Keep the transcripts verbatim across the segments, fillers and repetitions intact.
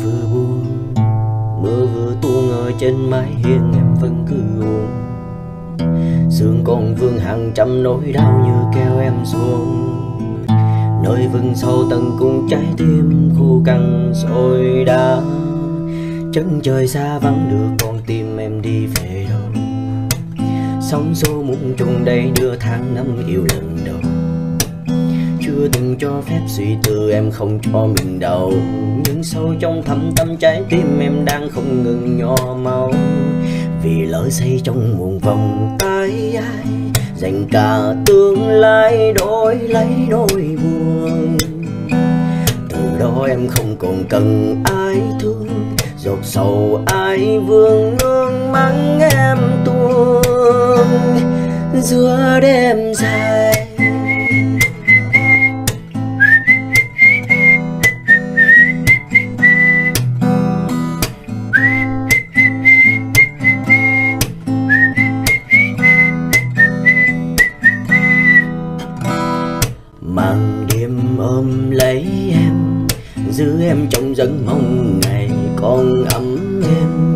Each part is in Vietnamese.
vừa buồn, mưa vừa tuôn ở trên mái hiên em vẫn cứ uống. Sương còn vương hàng trăm nỗi đau như kéo em xuống, nơi vực sâu tận cùng trái tim khô cằn rồi đã. Chân trời xa vắng đưa con tim em đi về đâu, sóng xô muôn trùng đây đưa tháng năm yêu lần đầu. Chưa từng cho phép suy tư em không cho mình đâu, nhưng sâu trong thẳm tâm trái tim em đang không ngừng nhỏ máu. Vì lỡ say trong muôn vòng tay ai, dành cả tương lai đổi lấy nỗi buồn. Từ đó em không còn cần ai thương, giọt sầu ai vương nương mắng em tuông giữa đêm dài. Màn đêm ôm lấy em, giữ em trong giấc mong ngày còn ấm êm.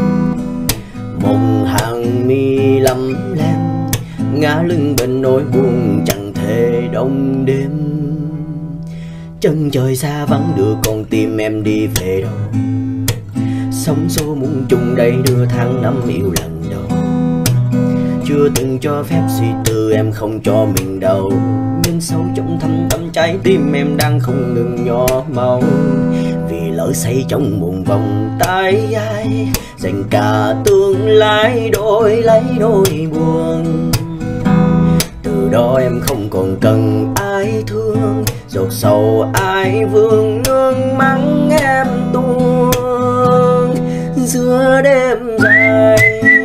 Một hàng mi lắm lem, ngã lưng bên nỗi buồn chẳng thể đông đêm. Chân trời xa vắng đưa con tim em đi về đâu, sóng xô muôn trùng đây đưa tháng năm yêu lần đầu. Chưa từng cho phép suy tư em không cho mình đâu, nhưng sâu trong thâm tâm trái tim em đang không ngừng nhỏ máu. Vì lỡ say trong muôn vòng tay ai, dành cả tương lai đổi lấy nỗi buồn. Từ đó em không còn cần ai thương, giọt sầu ai vương nương mắng em tuông giữa đêm dài.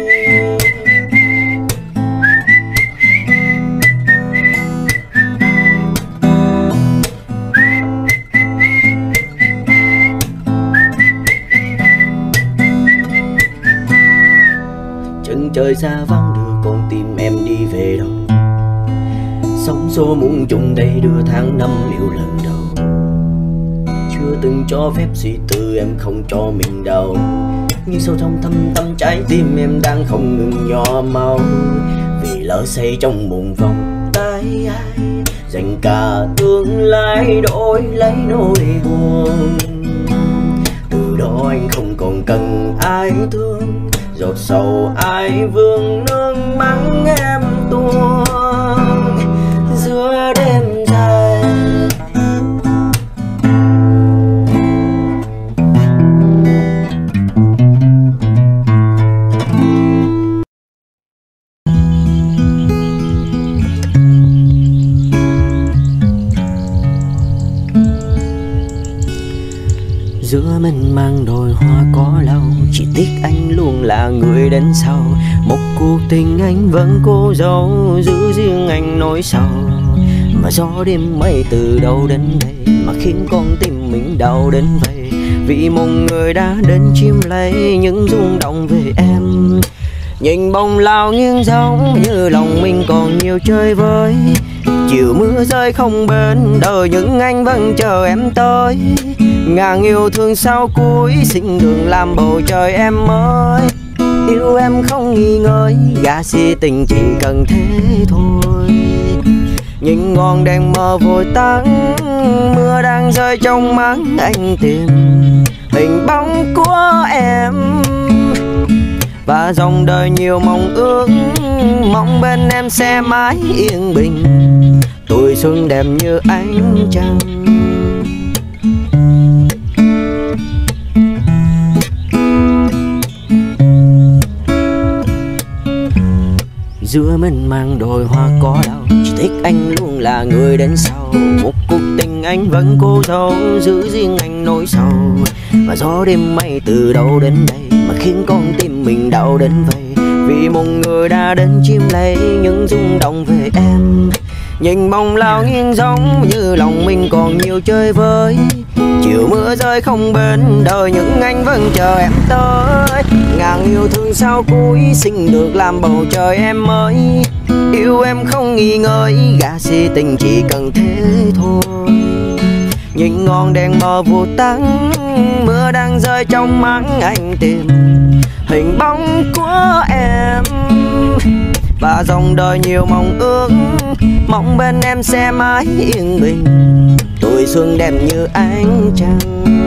Chân trời xa vắng đưa con tim em đi về đâu, sóng xô muôn trùng đây đưa tháng năm yêu lần đầu. Chưa từng cho phép suy tư em không cho mình đâu, nhưng sâu trong thâm tâm trái tim em đang không ngừng nhỏ máu. Vì lỡ say trong muôn vòng tay ai, dành cả tương lai đổi lấy nỗi buồn. Từ đó anh không còn cần ai thương, giọt sầu ai vương nương mắng em tuông giữa đêm dài. Giữa mình mang đồi hoa có lâu, chỉ tiếc anh luôn là người đến sau. Một cuộc tình anh vẫn cố giấu, giữ riêng anh nỗi sầu. Mà gió đêm mây từ đâu đến đây, mà khiến con tim mình đau đến vậy. Vì một người đã đến chiếm lấy những rung động về em. Nhìn bông lao nghiêng giống như lòng mình còn nhiều chơi với. Chiều mưa rơi không bên, đời những anh vẫn chờ em tới. Ngàn yêu thương sau cuối, xin đừng làm bầu trời em ơi. Yêu em không nghi ngơi, gà si tình chỉ cần thế thôi. Nhìn ngọn đèn mờ vội tắt, mưa đang rơi trong mắt anh tìm hình bóng của em. Và dòng đời nhiều mong ước, mong bên em sẽ mãi yên bình. Tuổi xuân đẹp như ánh trăng. Giữa mình mang đồi hoa có đau, chỉ thích anh luôn là người đến sau. Một cuộc tình anh vẫn cố giấu, giữ riêng anh nỗi sầu. Và gió đêm mây từ đâu đến đây, mà khiến con tim mình đau đến vậy. Vì một người đã đến chiếm lấy những rung động về em. Nhìn bông lao nghiêng giống như lòng mình còn nhiều chơi với. Chiều mưa rơi không bên, đời những anh vẫn chờ em tới. Ngàn yêu thương sau cuối, xin được làm bầu trời em ơi. Yêu em không nghi ngơi, gà si tình chỉ cần thế thôi. nhìn ngọn đèn mờ vụt tắt, mưa đang rơi trong mắt anh tìm hình bóng của em. Và dòng đời nhiều mong ước, mong bên em sẽ mãi yên bình, tuổi xuân đẹp như ánh trăng.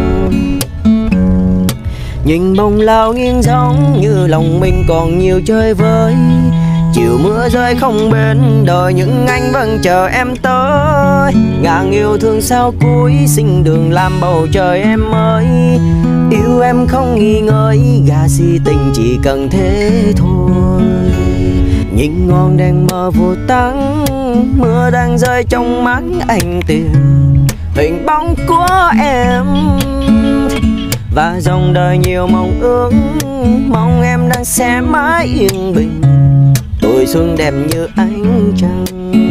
Nhìn bông lao nghiêng giống như lòng mình còn nhiều chơi với, chiều mưa rơi không bên đời nhưng anh vẫn chờ em tới. Ngàn yêu thương sao cuối sinh đường làm bầu trời em ơi, yêu em không nghi ngơi, gà si tình chỉ cần thế thôi. Nhìn ngọn đèn mờ vụt tắt, mưa đang rơi trong mắt anh tìm hình bóng của em. Và dòng đời nhiều mong ước, mong em đang sẽ mãi yên bình, tuổi xuân đẹp như ánh trăng.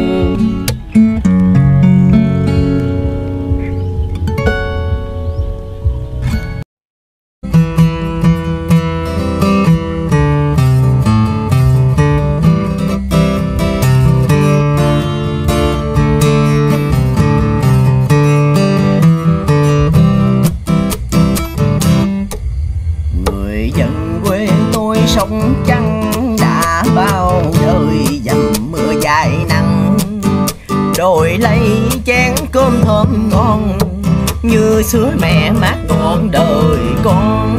Sống trắng đã bao đời dầm mưa dài nắng, đổi lấy chén cơm thơm ngon như sữa mẹ mát ngọn đời con.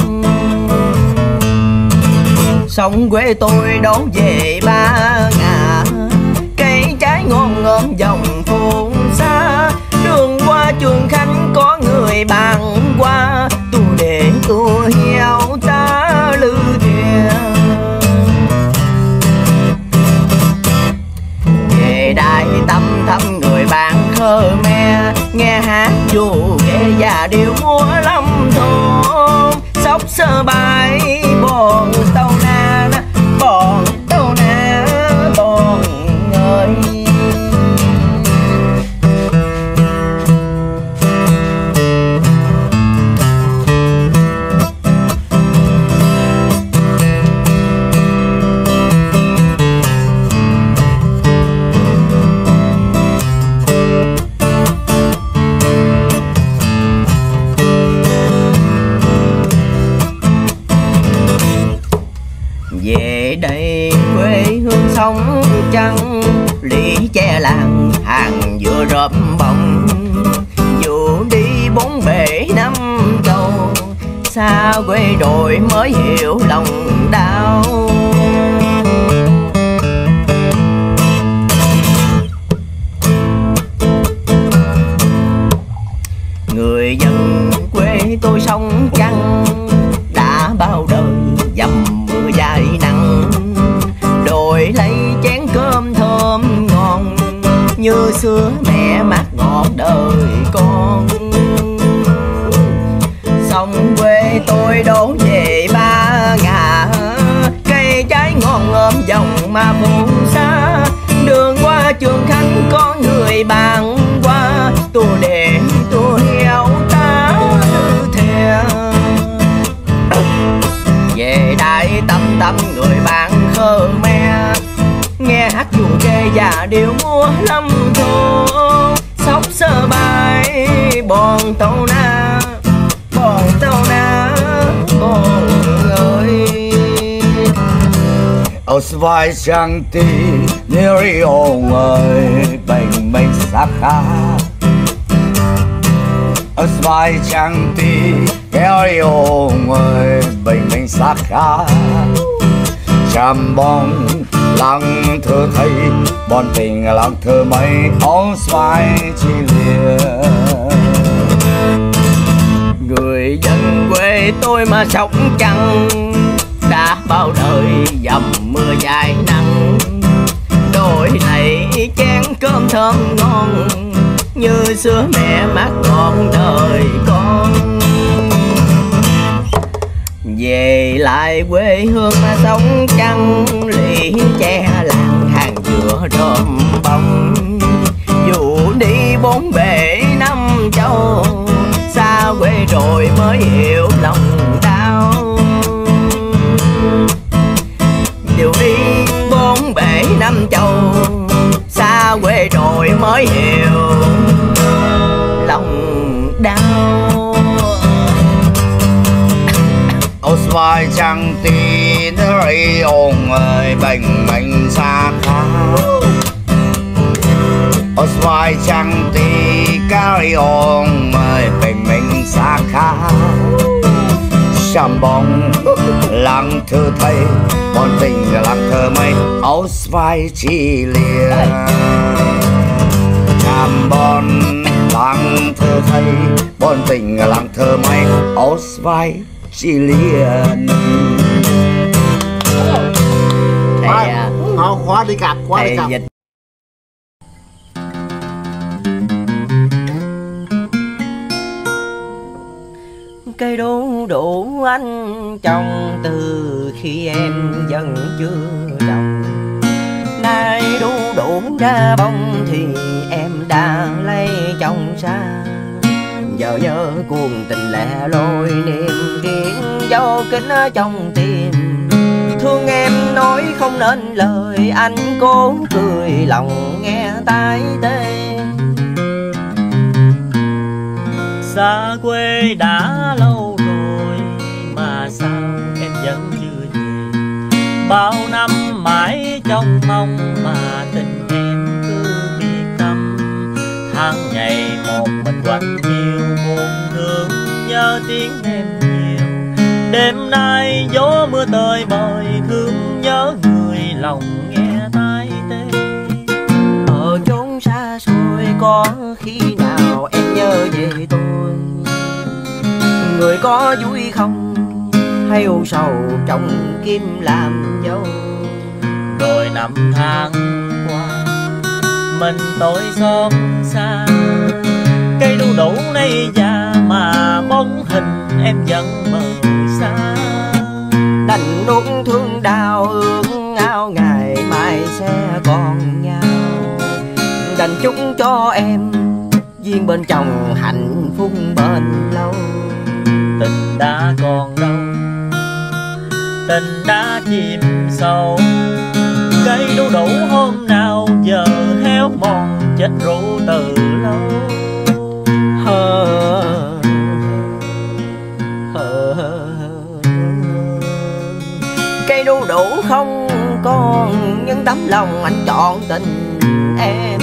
Sông quê tôi đón về ba ngả, cây trái ngon ngọm dòng phồn xa, đường qua Trường Khánh có người bàn qua, tôi để tôi heo ta lư thuyền. Về đại tâm thăm người bạn Khmer, nghe hát dù ghé và điệu múa lâm thôn, sóc sơ bài bòn tàu na bòn tàu na bòn ơi. Về đây quê hương sống trăng, lũy che làng hàng vừa rộp bông, dù đi bốn bể năm châu, xa quê rồi mới hiểu lòng đau. Người dân quê tôi sống trăng đã bao đời dầm mưa dài nắng, đổi lấy chén cơm thơm ngon như sữa mẹ mát ngọt đời con. Sông quê tôi đổ về ba ngả, cây trái ngon ngọm dòng mà phù sa, đường qua Trường Khánh có người bàn qua, tôi để tôi heo ta như thế. Về đại tâm tâm người bạn Khmer, nghe hát dù kê và điệu múa lâm thôn, sóc sơ bài bòn tàu na bòn tàu na bòn ơi. Ở vai chẳng tí nếu yêu người bình minh sắc khá, ở vai chẳng tí kéo yêu người bình minh sắc khá, chăm bóng lặng thơ thấy bọn tình lặng thơ mấy áo xoay chi lìa. Người dân quê tôi mà sống trăng đã bao đời dầm mưa dài nắng, đổi này chén cơm thơm ngon như sữa mẹ mát ngọt đời con. Về lại quê hương mà sống trăng, lũy che làng hàng dừa rơm bông, dù đi bốn bể năm châu, xa quê rồi mới hiểu lòng đau. Dù đi bốn bể năm châu, xa quê rồi mới hiểu lòng chẳng tin nơi ông ơi bình minh xa khá ở xoay chẳng tin cái ông ơi bình minh xa khá chăm bóng lặng thơ thấy bọn tình lặng thơ mây áo vai chi liền chăm bóng lặng thơ thấy bọn tình lặng thơ mây áo vai chi liền thầy Khóa, khóa đi cặp, khóa đi thầy cặp. dịch Cây đu đủ anh trồng từ khi em vẫn chưa trồng. Nay đu đủ ra bông thì em đã lấy chồng xa. Giờ nhớ cuồng tình lẻ loi niềm riêng dấu kính trong tim. Thương em nói không nên lời anh cố cười lòng nghe tai tê. Xa quê đã lâu rồi mà sao em vẫn chưa về. Bao năm mãi trong mong mà tình em cứ biệt tâm. Tháng ngày một mình quạnh chiều buồn thương nhớ tiếng em nhiều. Đêm nay gió mưa tơi bời thương nhớ người lòng nghe tai tê. Ở chốn xa xôi có khi nào em nhớ về tôi. Người có vui không hay ưu sầu trong kim làm dâu. Rồi năm tháng qua mình tôi xót xa. Cây đu đủ nay già mà bóng hình em vẫn mờ xa. Đành nuốt thương đau ước ao ngày mai sẽ còn nhau. Đành chúc cho em duyên bên chồng hạnh phúc bền lâu. Tình đã còn đâu, tình đã chìm sâu. Cây đu đủ hôm nào giờ héo mòn chết rũ từ lâu. Hơ, hơ, hơ. Cây đu đủ không còn nhưng tấm lòng anh chọn tình em.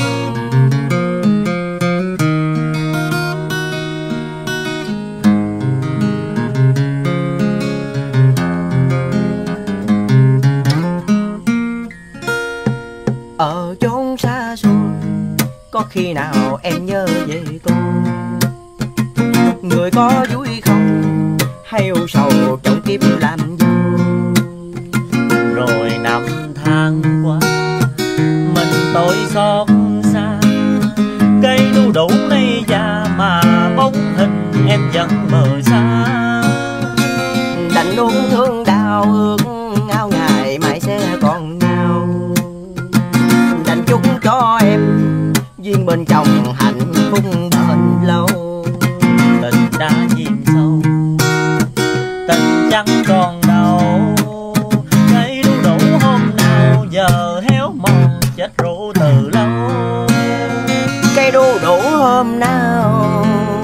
Ở chốn xa xôi có khi nào em nhớ về tôi. Người có vui không hay ưu sầu trong kiếp làm dâu. Rồi năm tháng qua mình tôi xót xa. Cây đu đủ nay già mà bóng hình em vẫn mờ xa. Đành luôn thương đau ước ao ngày mai sẽ còn nhau. Đành chúc cho em duyên bên chồng hạnh phúc bền lâu. Tình đã chìm sâu, tình chẳng còn đâu. Cây đu đủ hôm nào giờ héo mòn chết rũ từ lâu. Cây đu đủ hôm nào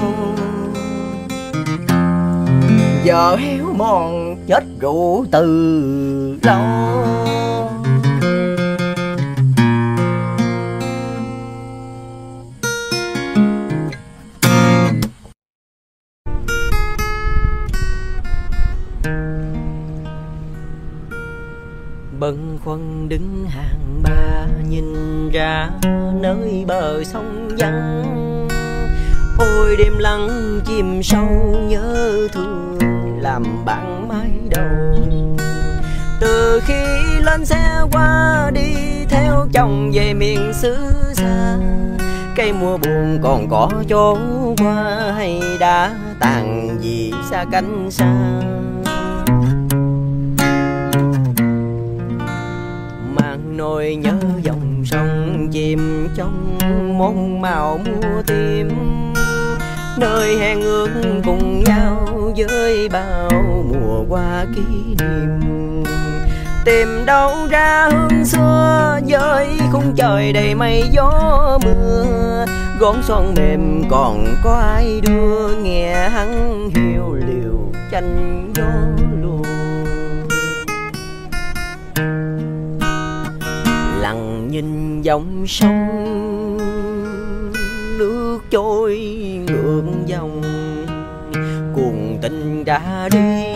giờ héo mòn chết rũ từ lâu. Bâng khuâng đứng hàng ba nhìn ra nơi bờ sông vắng. Ôi đêm lặng chìm sâu nhớ thương làm bạn mãi đầu. Từ khi lên xe qua đi theo chồng về miền xứ xa. Cây mùa buồn còn có chỗ qua hay đã tàn vì xa cánh xa. Nỗi nhớ dòng sông chìm trong môn màu mua tim. Nơi hẹn ước cùng nhau với bao mùa qua kỷ niệm. Tìm đâu ra hương xưa với khung trời đầy mây gió mưa. Gón son mềm còn có ai đưa nghe hắn hiu liều chanh gió luồn. nhìn dòng sông nước trôi ngược dòng, cuồng tình đã đi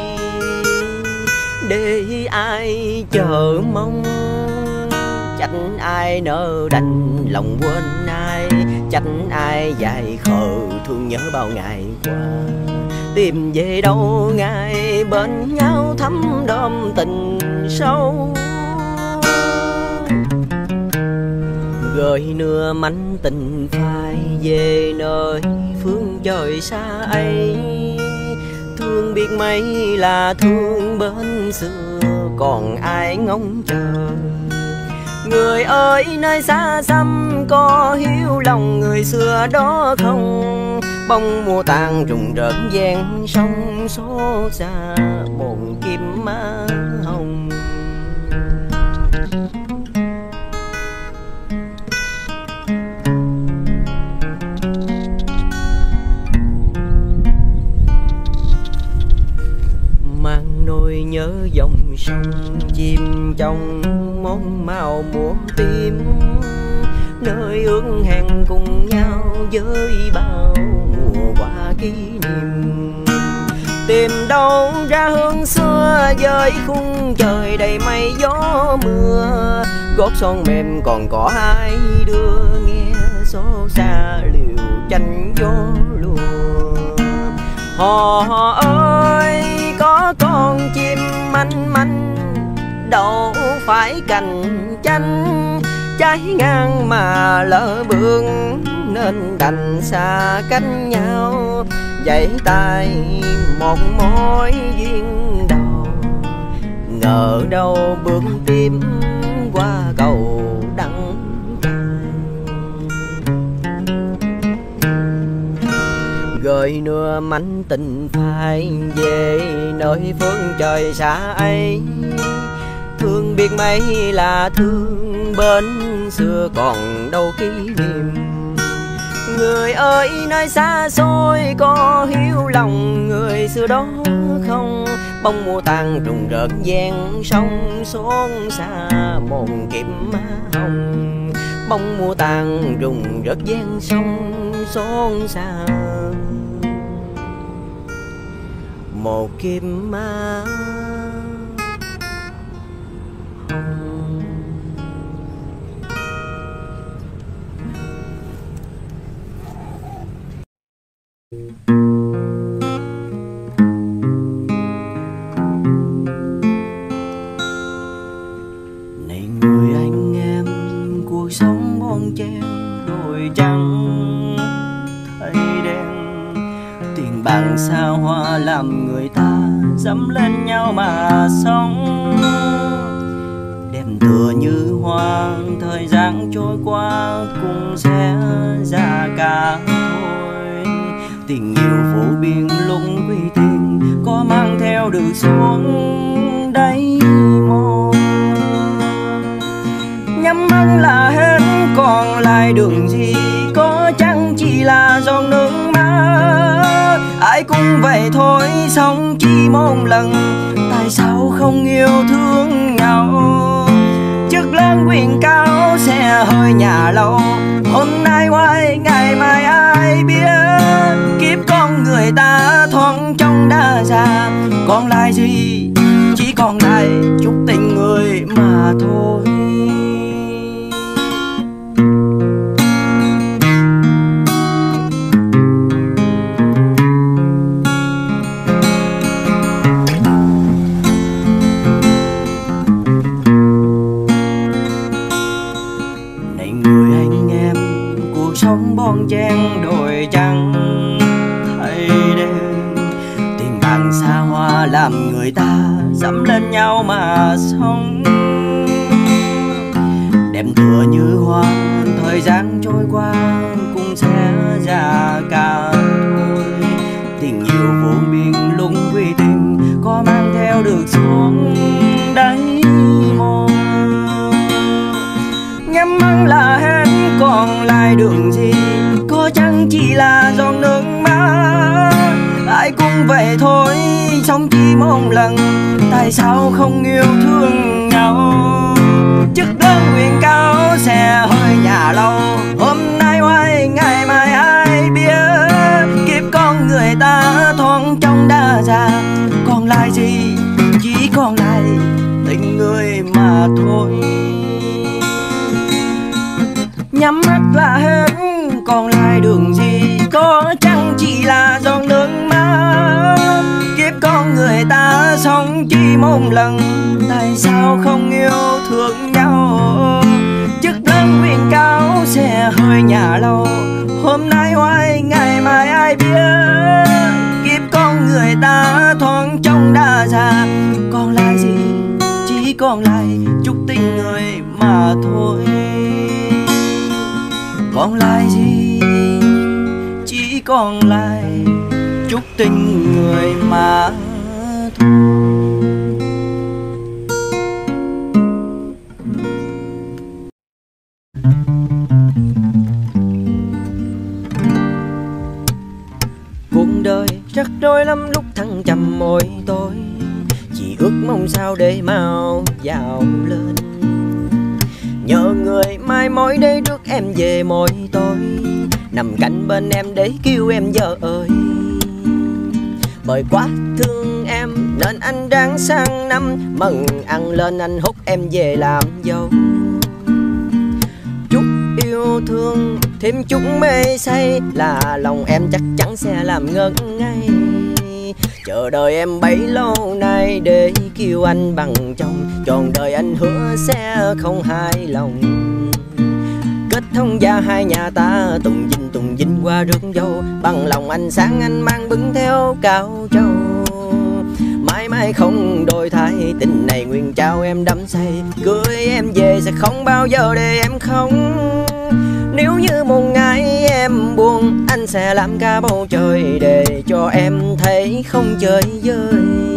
để ai chờ mong. Trách ai nỡ đành lòng quên ai, trách ai dài khờ thương nhớ bao ngày qua. Tìm về đâu ngày bên nhau thắm đơm tình sâu, gửi nửa mảnh tình phai về nơi phương trời xa ấy. Thương biết mấy là thương bên xưa, còn ai ngóng chờ. Người ơi nơi xa xăm có hiếu lòng người xưa đó không? Bông mùa tàn rụng rợn gian sông xót xa một kim má hồng. Mang nỗi nhớ dòng sông chìm trong món màu muôn tim, nơi ước hẹn cùng nhau với bao mùa qua kỷ niệm. Tìm đâu ra hương xưa với khung trời đầy mây gió mưa, gót son mềm còn có hai đứa nghe xót xa liều tranh gió lùa. Hò hò ơi có con chim manh manh đâu phải cành chanh, trái ngang mà lỡ bươn nên đành xa cách nhau. Dãy tay một mối duyên đầu, ngờ đâu bước tiếp qua cầu đắng. Gửi nửa mảnh tình phai về nơi phương trời xa ấy. Thương biết mấy là thương bên xưa, còn đâu kỷ niệm. Người ơi nơi xa xôi có hiếu lòng người xưa đó không? Bông mùa tàn rụng rợn gian sông xốn xa một kiếm má hồng. Bông mùa tàn rụng rợn gian sông xốn xa một kiếm má hồng. Này người anh em, cuộc sống bon chen đồi trắng thấy đen, tiền bạc xa hoa làm người ta dẫm lên nhau mà sống. Đêm tựa như hoa, thời gian trôi qua cũng sẽ già cả thôi. Tình yêu phổ biến lúc quy tình, có mang theo được xuống đáy môi. Nhắm mắt là hết, còn lại đường gì, có chăng chỉ là giọt nước mắt. Ai cũng vậy thôi, sống chỉ một lần, tại sao không yêu thương nhau? Chức lớn quyền cao sẽ hơi nhà lâu, hôm nay hoài ngày mai ai biết. Kiếp con người ta thoáng trong đã già, còn lại gì, chỉ còn lại chút tình người mà thôi. Bon chen đồi trắng thấy đêm, tiền bạc xa hoa làm người ta dẫm lên nhau mà sống. Đêm tựa như hoa, thời gian trôi qua cũng sẽ già cả thôi. Tình yêu vô biên lúc quy tình, có mang theo được xuống đáy môi. Nhắm mắt là hết, còn lại đường gì, có chăng chỉ là giọt nước mắt. Ai cũng vậy thôi, sống chỉ một lần, tại sao không yêu thương nhau? chức lớn quyền cao xe hơi nhà lâu, hôm nay oai ngày mai ai biết. Kiếp con người ta thoáng trong đa già, còn lại gì chỉ còn lại tình người mà thôi. Nhắm mắt là hết, còn lại đường gì, có chăng chỉ là giọt nước mắt. Kiếp con người ta sống chỉ một lần, tại sao không yêu thương nhau. Chức lớn quyền cao xe hơi nhà lâu, hôm nay oai ngày mai ai biết. Kiếp con người ta thoáng trong đa già, còn lại gì chỉ còn lại chút tình người mà thôi. Còn lại gì chỉ còn lại chút tình người mà thôi. Cuộc đời rắc rối lắm lúc thăng trầm môi tôi, chỉ ước mong sao để mau giàu lên. Nhờ người mai mối để rước em về mỗi tối, nằm cạnh bên em để kêu em vợ ơi. Bởi quá thương em nên anh ráng sang năm, mừng ăn lên anh hút em về làm dâu. Chút yêu thương thêm chút mê say, là lòng em chắc chắn sẽ làm ngất ngây. Chờ đợi em bấy lâu nay để kêu anh bằng chồng, trọn đời anh hứa sẽ không hài lòng. Kết thông gia hai nhà ta tùng dinh tùng dinh qua rước dâu, bằng lòng anh sáng anh mang bưng theo cao châu. Mãi mãi không đổi thay, tình này nguyện trao em đắm say. Cưới em về sẽ không bao giờ để em không. Nếu như một ngày em buồn, anh sẽ làm cả bầu trời để cho em thấy không chơi vơi.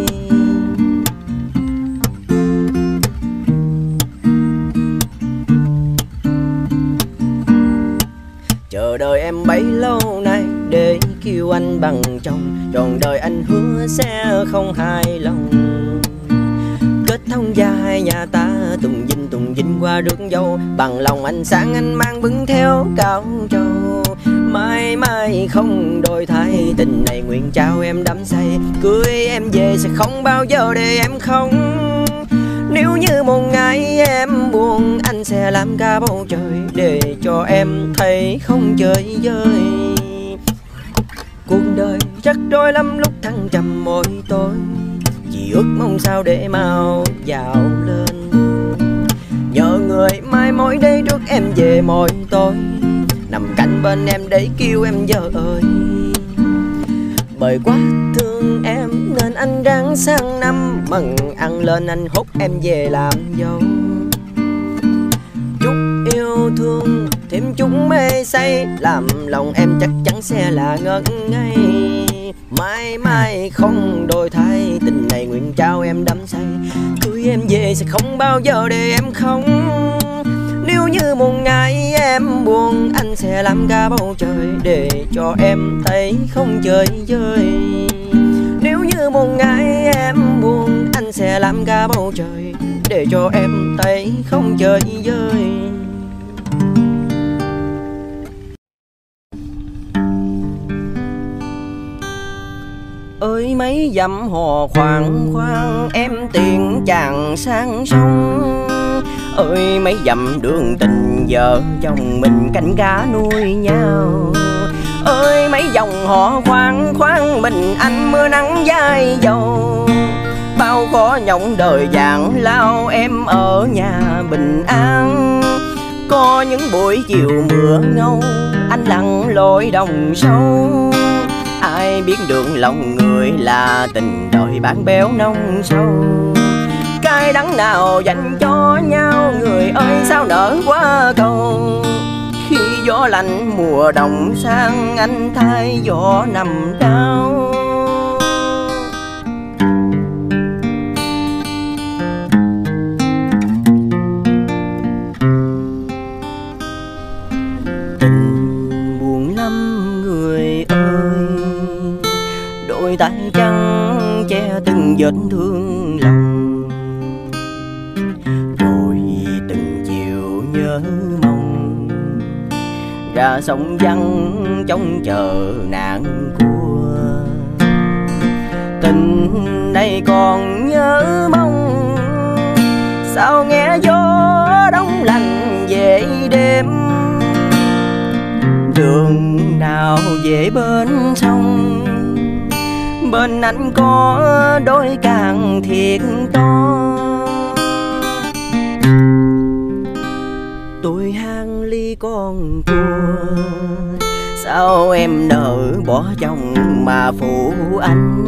Chờ đợi em bấy lâu nay để kêu anh bằng chồng, trọn đời anh hứa sẽ không hài lòng. Kết thông gia hai nhà ta tùng dinh tùng dinh qua rước dâu, bằng lòng anh sáng anh mang bưng theo cao châu. Mãi mãi không đổi thay, tình này nguyện trao em đắm say. Cưới em về sẽ không bao giờ để em không. Nếu như một ngày em buồn, anh sẽ làm cả bầu trời để cho em thấy không chơi vơi. Cuộc đời rắc rối lắm lúc thăng trầm mỗi tối, chỉ ước mong sao để mau giàu lên. Nhờ người mai mối để rước em về mỗi tối, nằm cạnh bên em để kêu em vợ ơi. Bởi quá thương em nên anh ráng sang năm, mừng ăn lên anh hút em về làm dâu. Chút yêu thương thêm chút mê say, làm lòng em chắc chắn sẽ là ngất ngây. Mãi mãi không đổi thay, tình này nguyện trao em đắm say. Cưới em về sẽ không bao giờ để em không. Nếu như một ngày em buồn, anh sẽ làm cả bầu trời để cho em thấy không chơi vơi. Nếu như một ngày em buồn, anh sẽ làm cả bầu trời để cho em thấy không chơi vơi. Ơi mấy dặm hò khoan khoan, em tiền chàng sang sông. Ơi mấy dặm đường tình vợ chồng mình canh cá nuôi nhau. Ơi mấy dòng họ khoan khoan, mình anh mưa nắng vai dầu. Bao khó nhọc đời vàng lao, em ở nhà bình an. Có những buổi chiều mưa ngâu, anh lặn lội đồng sâu. Ai biết được lòng người là tình đời bán béo nông sâu. Cái đắng nào dành cho nhau, người ơi sao nỡ quá cầu. Khi gió lạnh mùa đông sang, anh thay gió nằm đau. Tình buồn lắm người ơi, đôi tay trắng che từng vết thương lòng. Rồi từng ra sông vắng trông chờ nạn cua. Tình này còn nhớ mong, sao nghe gió đông lạnh về đêm. Đường nào về bên sông, bên anh có đôi càng thiệt to. Tôi hang ly con cua, sao em nỡ bỏ chồng mà phụ anh.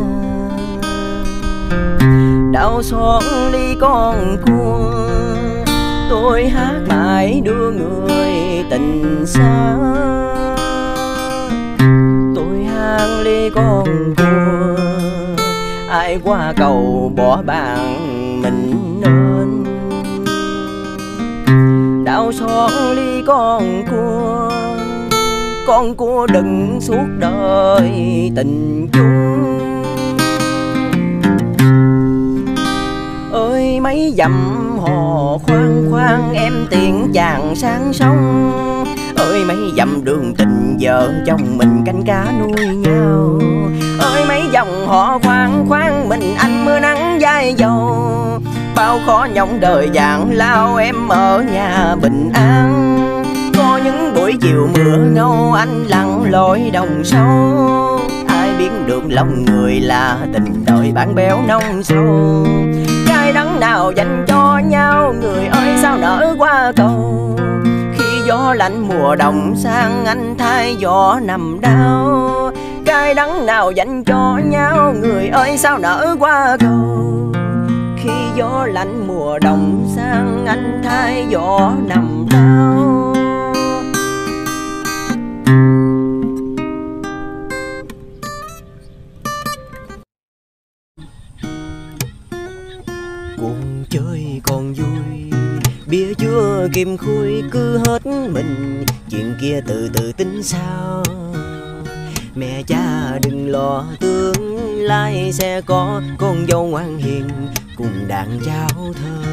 Đau xót ly con cua, tôi hát mãi đưa người tình xa. Tôi hang ly con cua, ai qua cầu bỏ bạn mình nên. Đau xót ly con cua, con cua đừng suốt đời tình chung. Ơi mấy dặm hò khoan khoan em tiện chàng sang sông. Ơi mấy dặm đường tình vợ chồng mình canh cá nuôi nhau. Ơi mấy dòng họ khoan khoan mình anh mưa nắng vai dầu. Bao khó nhọc đời dạng lao em ở nhà bình an. Có những buổi chiều mưa ngâu anh lặn lội đồng sâu. Ai biết được lòng người là tình đời bán béo nông sâu. Cái đắng nào dành cho nhau người ơi sao nở qua cầu. Khi gió lạnh mùa đông sang anh thay gió nằm đau. Cái đắng nào dành cho nhau người ơi sao nở qua cầu. Khi gió lạnh mùa đông sang anh thay gió nằm đau. Cuộc chơi còn vui, bia chưa kìm khui cứ hết mình. Chuyện kia từ từ tính sao. Mẹ cha đừng lo tương lai sẽ có con dâu ngoan hiền cùng đàn cháu thơ.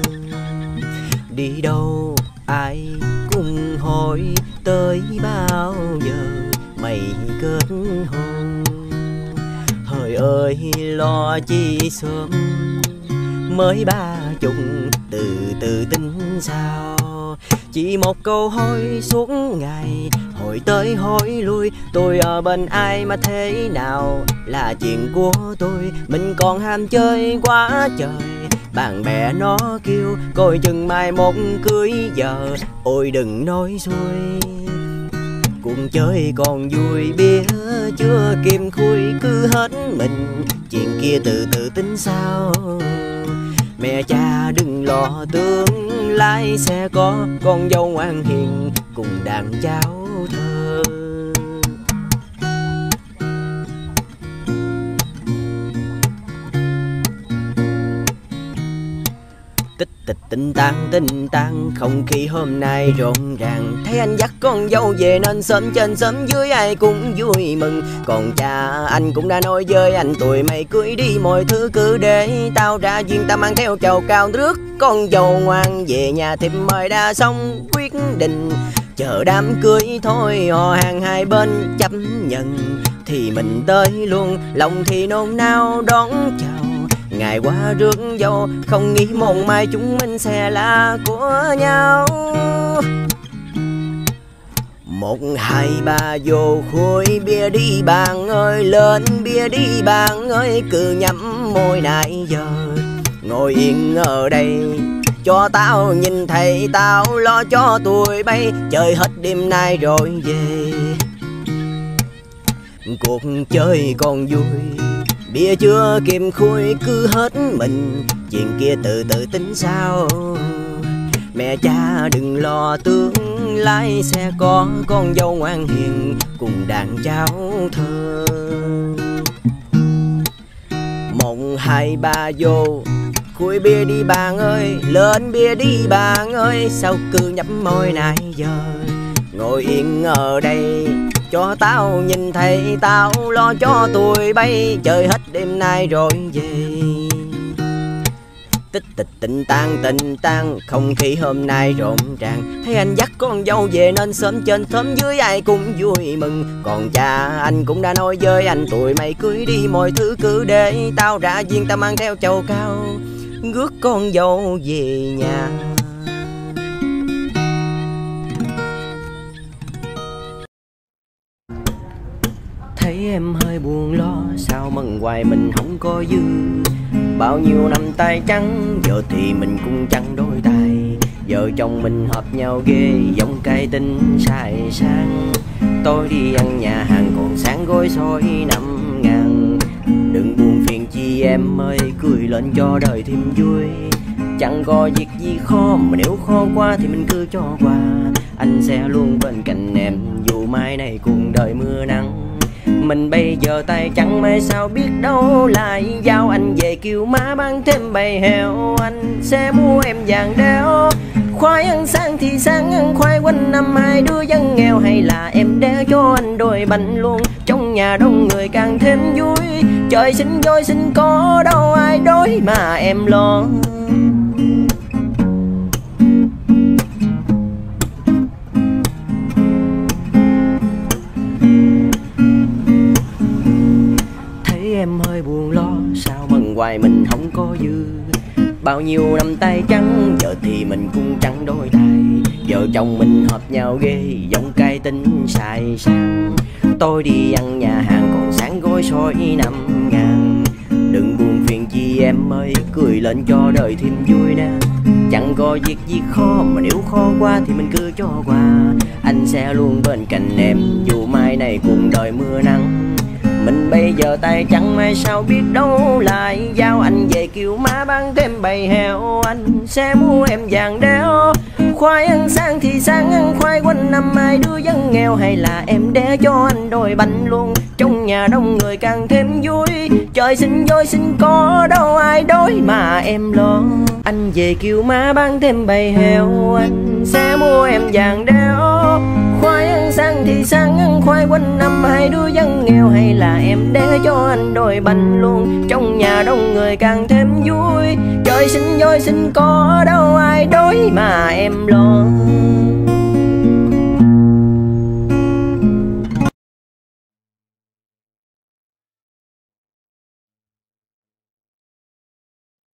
Đi đâu ai cũng hỏi tới bao giờ mày kết hôn. Hỡi ơi lo chi sớm, mới ba chục từ từ tính sao. Chỉ một câu hỏi suốt ngày, hỏi tới hỏi lui tôi ở bên ai mà thế nào là chuyện của tôi. Mình còn ham chơi quá trời, bạn bè nó kêu coi chừng mai một cưới giờ. Ôi đừng nói xuôi, cuộc chơi còn vui, bia chưa kìm khui cứ hết mình. Chuyện kia từ từ tính sao. Mẹ cha đừng lo tương lai sẽ có con dâu ngoan hiền cùng đàn cháu thơ. Tích tịch tinh tan tinh tan, không khí hôm nay rộn ràng. Thấy anh dắt con dâu về nên sớm trên sớm dưới ai cũng vui mừng. Còn cha anh cũng đã nói với anh tụi mày cưới đi mọi thứ cứ để tao ra duyên. Ta mang theo chầu cao rước con dâu ngoan về nhà thiệp mời đã xong quyết định. Chờ đám cưới thôi họ hàng hai bên chấp nhận thì mình tới luôn, lòng thì nôn nao đón chào. Ngày qua rước dâu không nghĩ mộng mai chúng mình sẽ là của nhau. Một hai ba vô khui bia đi bạn ơi, lên bia đi bạn ơi, cứ nhắm môi nãy giờ. Ngồi yên ở đây cho tao nhìn thấy tao lo cho tụi bay, chơi hết đêm nay rồi về. Cuộc chơi còn vui, bia chưa kìm khui cứ hết mình. Chuyện kia từ từ tính sao. Mẹ cha đừng lo tương lai sẽ có con dâu ngoan hiền cùng đàn cháu thơ. Một hai ba vô khui bia đi bạn ơi, lên bia đi bạn ơi, sao cứ nhấp môi nãy giờ. Ngồi yên ở đây cho tao nhìn thấy tao lo cho tụi bay, chơi hết đêm nay rồi về. tích tịch tình tan tình tan, không khí hôm nay rộn ràng. Thấy anh dắt con dâu về nên sớm trên sớm dưới ai cũng vui mừng. Còn cha anh cũng đã nói với anh tụi mày cưới đi, mọi thứ cứ để tao ra viên, tao mang theo chầu cao rước con dâu về nhà. Thấy em hơi buồn lo, sao mừng hoài mình không có dư. Bao nhiêu năm tay trắng, giờ thì mình cũng chẳng đôi tay. Vợ chồng mình hợp nhau ghê, giống cây tinh xài sang. Tôi đi ăn nhà hàng còn sáng gói xôi năm ngàn. Đừng buồn phiền chi em ơi, cười lên cho đời thêm vui. Chẳng có việc gì khó, mà nếu khó quá thì mình cứ cho qua. Anh sẽ luôn bên cạnh em, dù mai này cùng đời mưa nắng. Mình bây giờ tay trắng mai sao biết đâu lại giao. Anh về kêu má bán thêm bầy heo, anh sẽ mua em vàng đeo. Khoai ăn sáng thì sáng ăn khoai quanh năm, hai đứa dân nghèo hay là em đeo cho anh đôi bánh luôn. Trong nhà đông người càng thêm vui, trời sinh voi sinh có đâu ai đối mà em lo. Em hơi buồn lo, sao mừng hoài mình không có dư. Bao nhiêu năm tay trắng, giờ thì mình cũng chẳng đôi tay. Vợ chồng mình hợp nhau ghê, giống cây tinh xài sang. Tôi đi ăn nhà hàng còn sáng gói xôi năm ngàn. Đừng buồn phiền chi em ơi, cười lên cho đời thêm vui nè. Chẳng có việc gì khó, mà nếu khó quá thì mình cứ cho qua. Anh sẽ luôn bên cạnh em, dù mai này cùng đời mưa nắng. Mình bây giờ tay trắng mai sao biết đâu lại giao. Anh về kêu má bán thêm bầy heo, anh sẽ mua em vàng đeo. Khoai ăn sáng thì sáng ăn khoai quanh năm, hai đứa dân nghèo hay là em đẻ cho anh đôi bánh luôn. Trong nhà đông người càng thêm vui, trời sinh voi sinh có đâu ai đối mà em lo. Anh về kêu má bán thêm bầy heo, anh sẽ mua em vàng đeo. Khoai ăn sáng thì sáng ăn khoai quanh năm, hai đứa dân nghèo hay là em đẻ cho anh đôi bánh luôn. Trong nhà đông người càng thêm vui, trời sinh voi sinh có đâu ai đối mà em lo.